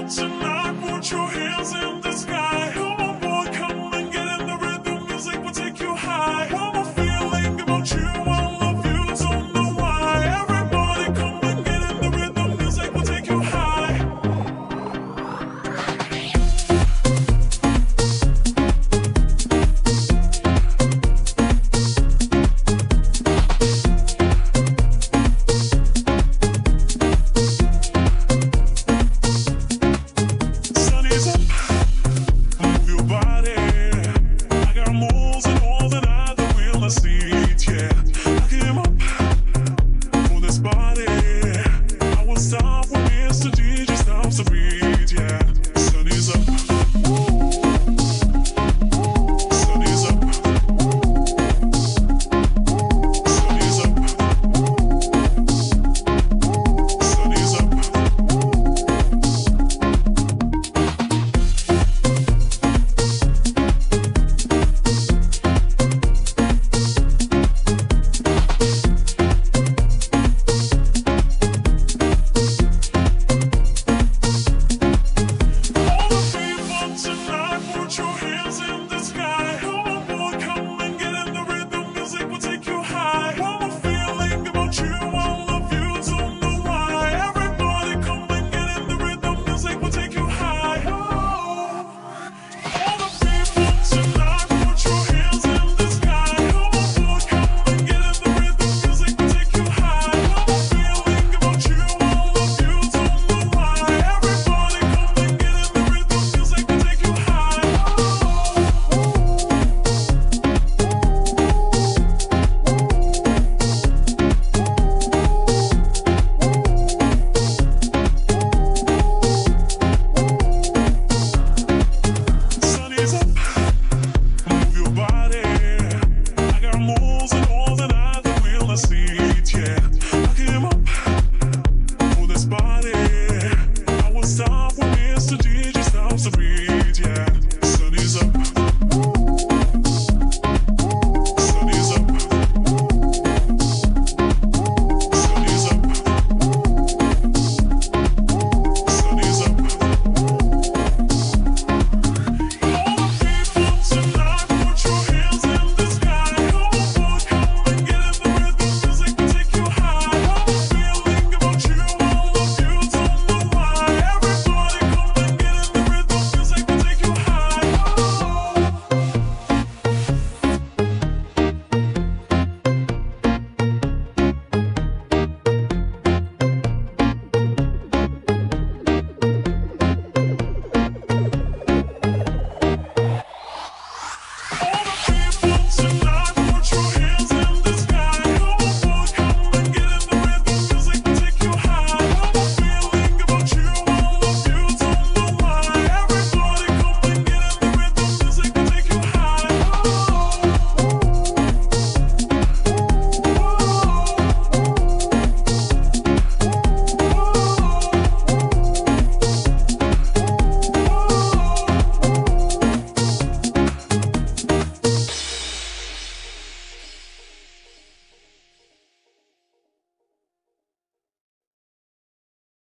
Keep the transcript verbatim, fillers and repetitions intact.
tonight, put your hands in the sky. Come on, boy, come and get in the rhythm. Music will take you high. One more feeling about you, I love you, don't know why. Everybody, come and get in the rhythm. Music will take you high. Stop.